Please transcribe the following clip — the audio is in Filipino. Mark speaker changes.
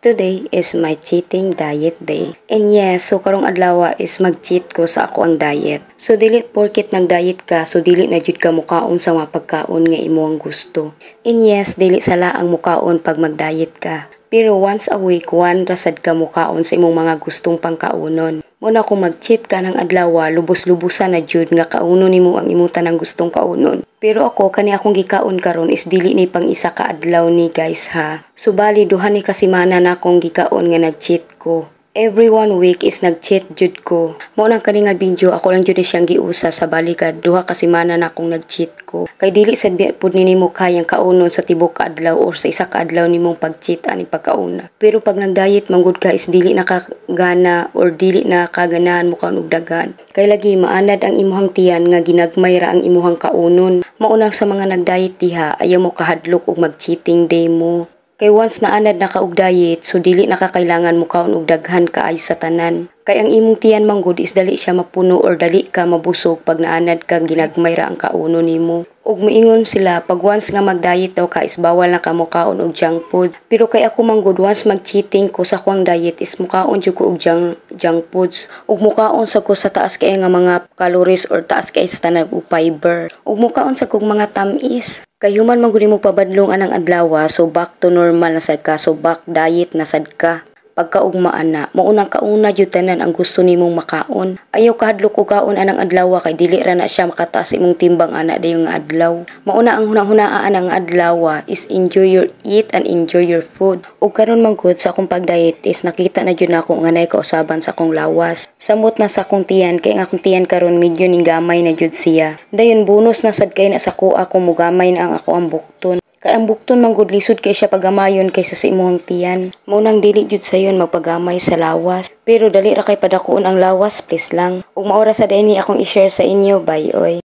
Speaker 1: Today is my cheating diet day. And yes, so karong adlaw is mag-cheat ko sa ako ang diet. So dili porket nag-diet ka, so dili na jud ka mukaon sa mga pagkaon nga imo ang gusto. And yes, dili sala ang mukaon pag mag-diet ka. Pero once a week, one rasad ka mukaon sa imong mga gustong pangkaunon. Muna kung mag-cheat ka ng adlaw, lubos-lubusan na jud nga kaunon nimo ang imong tanang gustong kaunon. Pero ako kani akong gikaon karon is dili ni pang isa ka adlaw ni guys ha. So bali duha ni kasimana na akong gikaon nga nag-cheat ko. Every 1 week is nag-cheat jud ko. Mao nang kani nga video ako lang jud siyang giusa sa balikan duha ka semana na akong nag-cheat ko. Kay dili sad pud nimo kayang kaunon sa tibok ka adlaw or sa isa ka adlaw nimong pag-cheat ani pagkauna. Pero pag nag-diet manggod ka is dili nakagana or dili na kaganahan mo kaon og dagan. Kay lagi maanad ang imuhang tiyan nga ginagmay ra ang imuhang kaunon. Maunang sa mga nag-diet diha ayaw mo kahadlok og mag-cheating day mo. Kay once na anad na ka og diet, so dili na kakailangan mo kaon og daghan kaay sa tanan. Kay ang imong tiyan manggod is dali siya mapuno or dali ka mabusog pag naanad ka ginagmay ra ang kauno nimo. Ug moingon sila pag once nga mag-diet daw ka is bawal na ka mo kaon og junk food. Pero kay ako manggod once mag-cheating ko sa kuang diet is mukaon jud ko og junk foods. Ug mukaon sa ko sa taas kay nga mga calories or taas kay sa tanang fiber. Ug mukaon sa kog mga tamis. Kay human man gud mo pabadlong anang adlaw, so back to normal na sad ka, so back diet na sad ka. Pagkaugmaan na, maunang kauna jud tanan ang gusto nimong makaon. Ayaw kahadlok og kaon anang adlaw kay dili ra na siya makataas imong timbang ana dayon nga adlaw. Mauna ang hunahunaan ang adlaw is enjoy your eat and enjoy your food. Ug karon man gud sa akong pagdiet is nakita na jud nako nga nay kausaban sa akong lawas. Samot na sa akong tiyan kay ang akong tiyan karon medyo ning gamay na jud siya. Dayon bonus na sad kay na sa ko ako mugamay na ang ako ang bukton. Kay ang bukton manggod lisod kay siya pagamayon kaysa sa imong tiyan. Mao nang dili jud sayon magpagamay sa lawas. Pero dali ra kay padakuon ang lawas please lang. Ug maora sa dinhi akong i-share sa inyo, bye oy.